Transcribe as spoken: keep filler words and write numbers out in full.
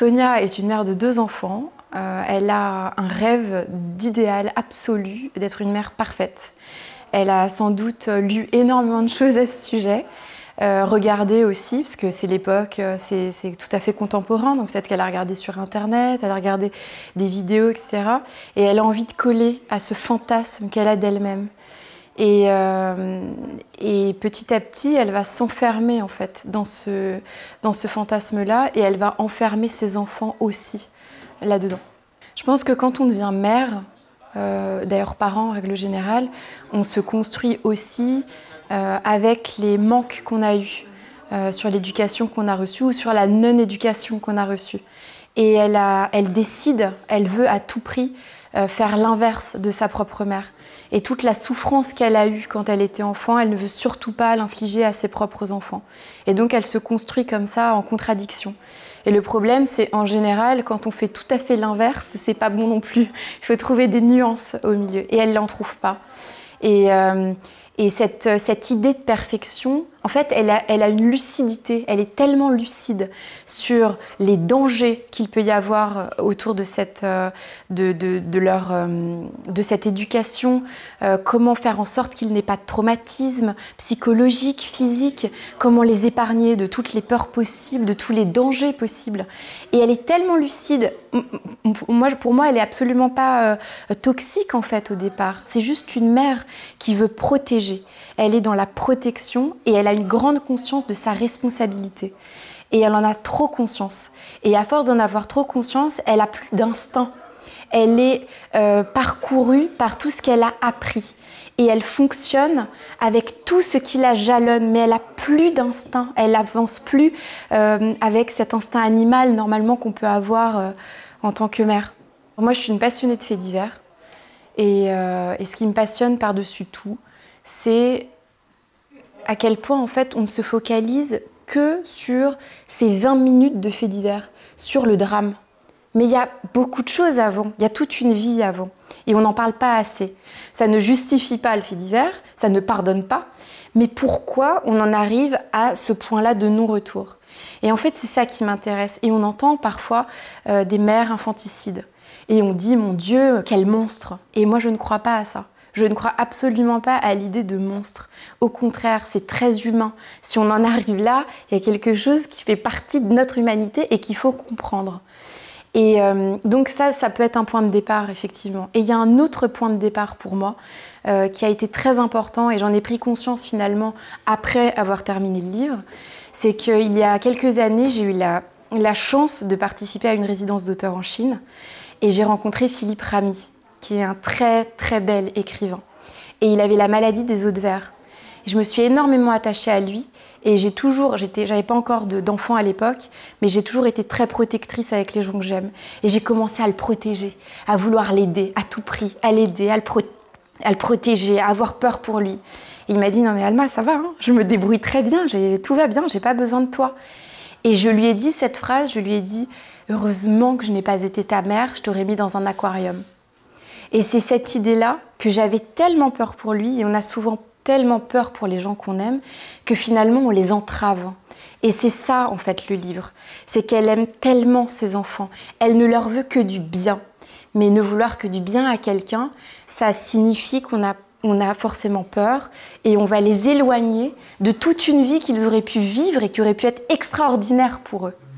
Sonia est une mère de deux enfants. Euh, elle a un rêve d'idéal absolu, d'être une mère parfaite. Elle a sans doute lu énormément de choses à ce sujet, euh, regardé aussi, parce que c'est l'époque, c'est tout à fait contemporain, donc peut-être qu'elle a regardé sur Internet, elle a regardé des vidéos, et cetera. Et elle a envie de coller à ce fantasme qu'elle a d'elle-même. Et, euh, et petit à petit, elle va s'enfermer en fait dans ce, dans ce fantasme-là, et elle va enfermer ses enfants aussi là-dedans. Je pense que quand on devient mère, euh, d'ailleurs parents en règle générale, on se construit aussi euh, avec les manques qu'on a eus euh, sur l'éducation qu'on a reçue ou sur la non-éducation qu'on a reçue. Et elle, a, elle décide, elle veut à tout prix euh, faire l'inverse de sa propre mère. Et toute la souffrance qu'elle a eue quand elle était enfant, elle ne veut surtout pas l'infliger à ses propres enfants. Et donc elle se construit comme ça en contradiction. Et le problème, c'est en général, quand on fait tout à fait l'inverse, c'est pas bon non plus. Il faut trouver des nuances au milieu. Et elle n'en trouve pas. Et, euh, et cette, cette idée de perfection, en fait, elle a, elle a une lucidité. Elle est tellement lucide sur les dangers qu'il peut y avoir autour de cette, de, de, de leur, de cette éducation. Euh, comment faire en sorte qu'il n'ait pas de traumatisme psychologique, physique. Comment les épargner de toutes les peurs possibles, de tous les dangers possibles. Et elle est tellement lucide. Moi, pour moi, elle n'est absolument pas euh, toxique, en fait, au départ. C'est juste une mère qui veut protéger. Elle est dans la protection et elle a une grande conscience de sa responsabilité. Et elle en a trop conscience. Et à force d'en avoir trop conscience, elle a plus d'instinct. Elle est euh, parcourue par tout ce qu'elle a appris. Et elle fonctionne avec tout ce qui la jalonne, mais elle n'a plus d'instinct. Elle n'avance plus euh, avec cet instinct animal, normalement, qu'on peut avoir euh, en tant que mère. Moi, je suis une passionnée de faits divers. Et, euh, et ce qui me passionne par-dessus tout, c'est à quel point, en fait, on ne se focalise que sur ces vingt minutes de faits divers, sur le drame. Mais il y a beaucoup de choses avant, il y a toute une vie avant. Et on n'en parle pas assez. Ça ne justifie pas le fait divers, ça ne pardonne pas. Mais pourquoi on en arrive à ce point-là de non-retour? Et en fait, c'est ça qui m'intéresse. Et on entend parfois euh, des mères infanticides. Et on dit, mon Dieu, quel monstre! Et moi, je ne crois pas à ça. Je ne crois absolument pas à l'idée de monstre. Au contraire, c'est très humain. Si on en arrive là, il y a quelque chose qui fait partie de notre humanité et qu'il faut comprendre. Et euh, donc ça, ça peut être un point de départ, effectivement. Et il y a un autre point de départ pour moi, euh, qui a été très important, et j'en ai pris conscience finalement après avoir terminé le livre, c'est qu'il y a quelques années, j'ai eu la, la chance de participer à une résidence d'auteur en Chine, et j'ai rencontré Philippe Ramy, qui est un très très bel écrivain. Et il avait la maladie des os de verre. Je me suis énormément attachée à lui et j'ai toujours, j'avais pas encore d'enfant à l'époque, mais j'ai toujours été très protectrice avec les gens que j'aime. Et j'ai commencé à le protéger, à vouloir l'aider à tout prix, à l'aider, à, à le protéger, à avoir peur pour lui. Et il m'a dit, non mais Alma, ça va, hein, je me débrouille très bien, tout va bien, j'ai pas besoin de toi. Et je lui ai dit cette phrase, je lui ai dit, heureusement que je n'ai pas été ta mère, je t'aurais mis dans un aquarium. Et c'est cette idée-là que j'avais tellement peur pour lui, et on a souvent tellement peur pour les gens qu'on aime, que finalement on les entrave. Et c'est ça en fait le livre, c'est qu'elle aime tellement ses enfants, elle ne leur veut que du bien. Mais ne vouloir que du bien à quelqu'un, ça signifie qu'on a, on a forcément peur, et on va les éloigner de toute une vie qu'ils auraient pu vivre et qui aurait pu être extraordinaire pour eux.